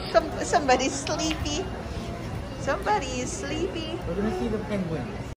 Somebody's sleepy. Somebody is sleepy. We're gonna see the penguins.